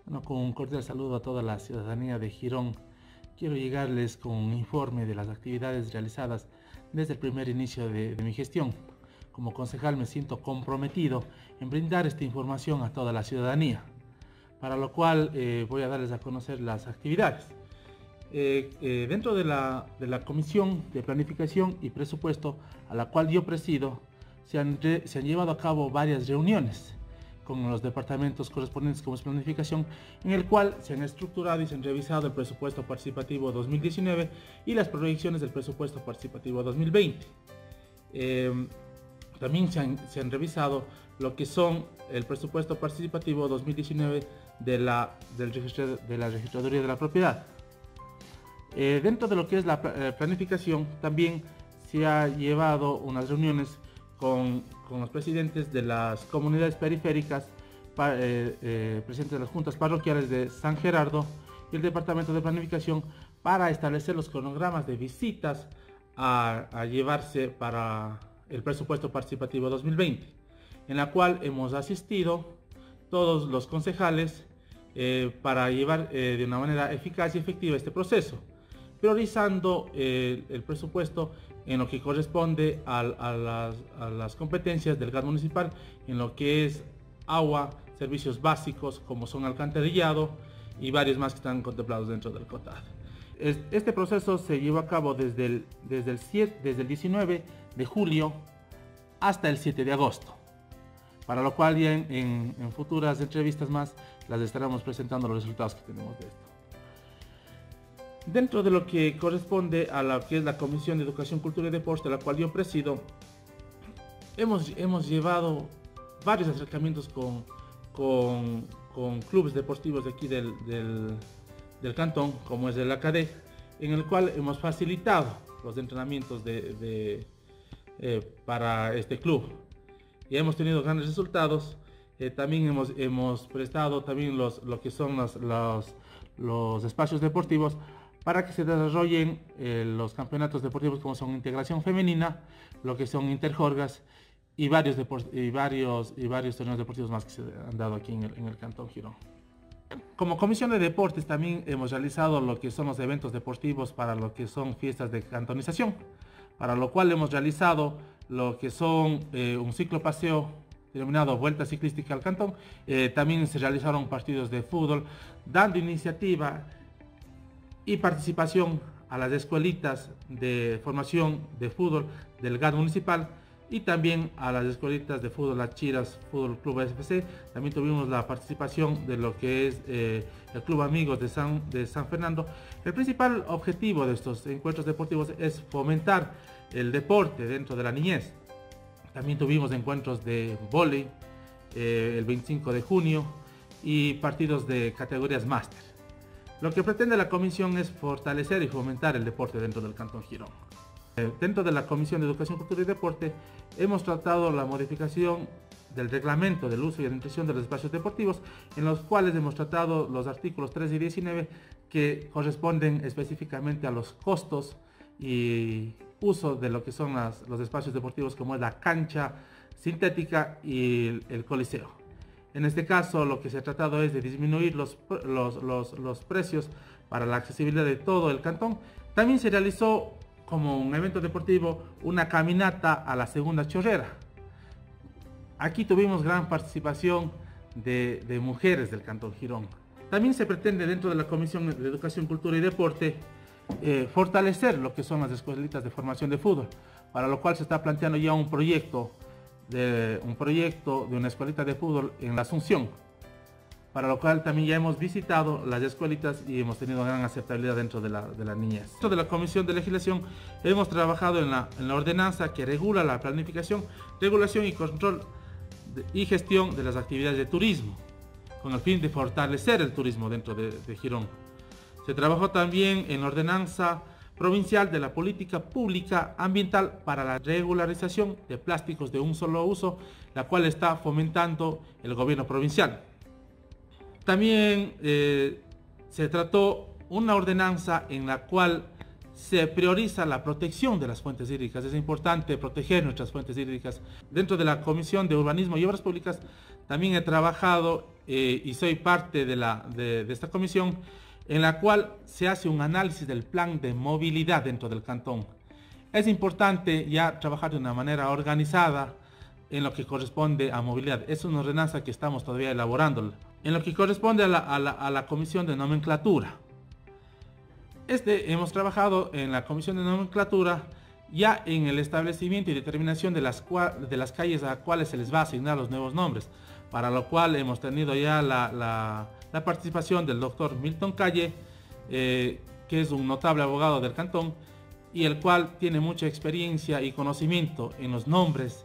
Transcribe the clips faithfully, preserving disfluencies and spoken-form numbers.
Bueno, con un cordial saludo a toda la ciudadanía de Girón. Quiero llegarles con un informe de las actividades realizadas desde el primer inicio de, de mi gestión. Como concejal me siento comprometido en brindar esta información a toda la ciudadanía, para lo cual eh, voy a darles a conocer las actividades. Eh, eh, dentro de la, de la Comisión de Planificación y Presupuesto, a la cual yo presido, se han, re, se han llevado a cabo varias reuniones con los departamentos correspondientes como es planificación, en el cual se han estructurado y se han revisado el presupuesto participativo dos mil diecinueve y las proyecciones del presupuesto participativo dos mil veinte. Eh, también se han, se han revisado lo que son el presupuesto participativo dos mil diecinueve de la, del registro, de la Registraduría de la Propiedad. Eh, dentro de lo que es la eh, planificación, también se ha llevado unas reuniones con, con los presidentes de las comunidades periféricas, pa, eh, eh, presidentes de las juntas parroquiales de San Gerardo y el departamento de planificación, para establecer los cronogramas de visitas a, a llevarse para el presupuesto participativo dos mil veinte, en la cual hemos asistido todos los concejales eh, para llevar eh, de una manera eficaz y efectiva este proceso, priorizando eh, el presupuesto en lo que corresponde a, a, las, a las competencias del G A D municipal, en lo que es agua, servicios básicos como son alcantarillado y varios más que están contemplados dentro del C O T A D. Este proceso se llevó a cabo desde el, desde el, siete, desde el diecinueve de julio hasta el siete de agosto, para lo cual ya en, en, en futuras entrevistas más las estaremos presentando los resultados que tenemos de esto. Dentro de lo que corresponde a lo que es la Comisión de Educación, Cultura y Deporte, la cual yo presido, hemos, hemos llevado varios acercamientos con, con, con clubes deportivos de aquí del, del, del cantón, como es el A C A D E, en el cual hemos facilitado los entrenamientos de, de, eh, para este club. Y hemos tenido grandes resultados. Eh, también hemos, hemos prestado también los, lo que son los, los, los espacios deportivos para que se desarrollen eh, los campeonatos deportivos como son integración femenina, lo que son interjorgas y varios, y varios, y varios torneos deportivos más que se han dado aquí en el, en el Cantón Girón. Como Comisión de Deportes también hemos realizado lo que son los eventos deportivos para lo que son fiestas de cantonización, para lo cual hemos realizado lo que son eh, un ciclo paseo denominado Vuelta Ciclística al Cantón. Eh, también se realizaron partidos de fútbol, dando iniciativa y participación a las escuelitas de formación de fútbol del G A D municipal y también a las escuelitas de fútbol Las Chiras Fútbol Club S F C. También tuvimos la participación de lo que es eh, el Club Amigos de San, de San Fernando. El principal objetivo de estos encuentros deportivos es fomentar el deporte dentro de la niñez. También tuvimos encuentros de vóley eh, el veinticinco de junio y partidos de categorías máster. Lo que pretende la comisión es fortalecer y fomentar el deporte dentro del Cantón Girón. Eh, dentro de la Comisión de Educación, Cultura y Deporte hemos tratado la modificación del reglamento del uso y administración de los espacios deportivos, en los cuales hemos tratado los artículos trece y diecinueve que corresponden específicamente a los costos y uso de lo que son las, los espacios deportivos, como es la cancha sintética y el, el coliseo. En este caso, lo que se ha tratado es de disminuir los, los, los, los precios para la accesibilidad de todo el cantón. También se realizó como un evento deportivo una caminata a la segunda chorrera. Aquí tuvimos gran participación de, de mujeres del Cantón Girón. También se pretende dentro de la Comisión de Educación, Cultura y Deporte eh, fortalecer lo que son las escuelitas de formación de fútbol, para lo cual se está planteando ya un proyecto de un proyecto de una escuelita de fútbol en la Asunción, para lo cual también ya hemos visitado las escuelitas y hemos tenido gran aceptabilidad dentro de la, de la niñez. Dentro de la Comisión de Legislación hemos trabajado en la, en la ordenanza que regula la planificación, regulación y control de, y gestión de las actividades de turismo, con el fin de fortalecer el turismo dentro de, de Girón. Se trabajó también en la ordenanza provincial de la política pública ambiental para la regularización de plásticos de un solo uso, la cual está fomentando el gobierno provincial. También eh, se trató una ordenanza en la cual se prioriza la protección de las fuentes hídricas. Es importante proteger nuestras fuentes hídricas. Dentro de la Comisión de Urbanismo y Obras Públicas también he trabajado eh, y soy parte de, la, de, de esta comisión en la cual se hace un análisis del plan de movilidad dentro del cantón. Es importante ya trabajar de una manera organizada en lo que corresponde a movilidad. Es una ordenanza que estamos todavía elaborando. En lo que corresponde a la, a la, a la comisión de nomenclatura. Este, hemos trabajado en la comisión de nomenclatura ya en el establecimiento y determinación de las, de las calles a las cuales se les va a asignar los nuevos nombres, para lo cual hemos tenido ya la, la, la participación del doctor Milton Calle, eh, que es un notable abogado del cantón y el cual tiene mucha experiencia y conocimiento en los nombres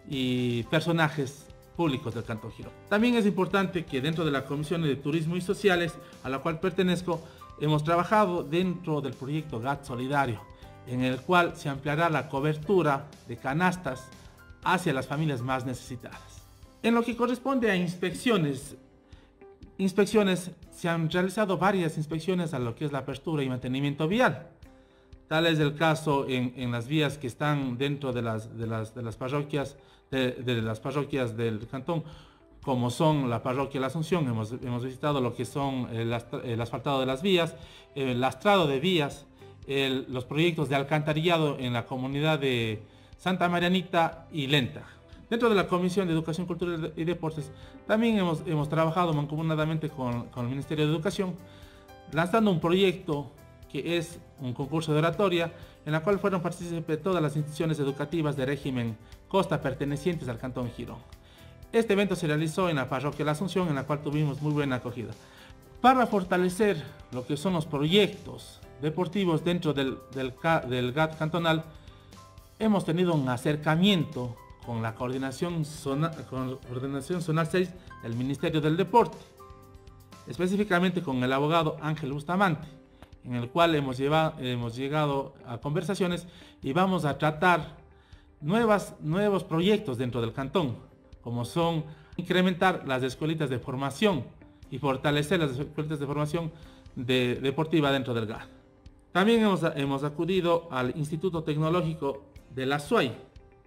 y personajes públicos del Cantón Girón. También es importante que dentro de la Comisión de Turismo y Sociales, a la cual pertenezco, hemos trabajado dentro del proyecto G A T Solidario, en el cual se ampliará la cobertura de canastas hacia las familias más necesitadas. En lo que corresponde a inspecciones, inspecciones se han realizado varias inspecciones a lo que es la apertura y mantenimiento vial. Tal es el caso en, en las vías que están dentro de las, de las, de las parroquias de, de las parroquias del cantón, como son la parroquia La Asunción. Hemos, hemos visitado lo que son el, el asfaltado de las vías, el lastrado de vías, el, los proyectos de alcantarillado en la comunidad de Santa Marianita y Lenta. Dentro de la Comisión de Educación, Cultura y Deportes también hemos, hemos trabajado mancomunadamente con, con el Ministerio de Educación, lanzando un proyecto que es un concurso de oratoria, en la cual fueron partícipes todas las instituciones educativas de régimen costa pertenecientes al Cantón Girón. Este evento se realizó en la parroquia La Asunción, en la cual tuvimos muy buena acogida. Para fortalecer lo que son los proyectos deportivos dentro del, del, del G A T cantonal, hemos tenido un acercamiento con la coordinación zonal, con coordinación zonal seis del Ministerio del Deporte, específicamente con el abogado Ángel Bustamante, en el cual hemos, llevado, hemos llegado a conversaciones y vamos a tratar nuevas, nuevos proyectos dentro del cantón, como son incrementar las escuelitas de formación y fortalecer las escuelitas de formación de, deportiva dentro del G A D. También hemos, hemos acudido al Instituto Tecnológico de la S U A Y.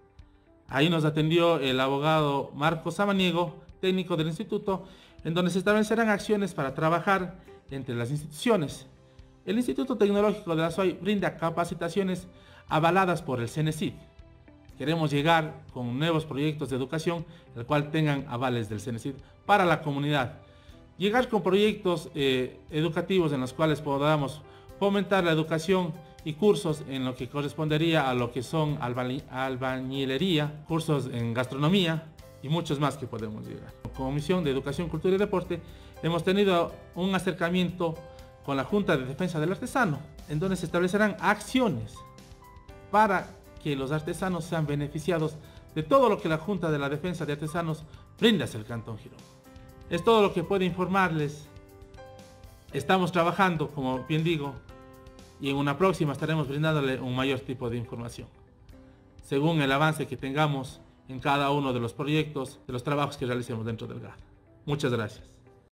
Ahí nos atendió el abogado Marcos Samaniego, técnico del instituto, en donde se establecerán acciones para trabajar entre las instituciones. El Instituto Tecnológico de la S U A Y brinda capacitaciones avaladas por el CENESID. Queremos llegar con nuevos proyectos de educación, el cual tengan avales del CENESID para la comunidad. Llegar con proyectos eh, educativos en los cuales podamos fomentar la educación y cursos en lo que correspondería a lo que son albañilería, cursos en gastronomía y muchos más que podemos llegar. Como Comisión de Educación, Cultura y Deporte hemos tenido un acercamiento con la Junta de Defensa del Artesano, en donde se establecerán acciones para que los artesanos sean beneficiados de todo lo que la Junta de la Defensa de Artesanos brinda hacia el Cantón Girón. Es todo lo que puedo informarles. Estamos trabajando, como bien digo, y en una próxima estaremos brindándole un mayor tipo de información, según el avance que tengamos en cada uno de los proyectos, de los trabajos que realicemos dentro del G A D. Muchas gracias.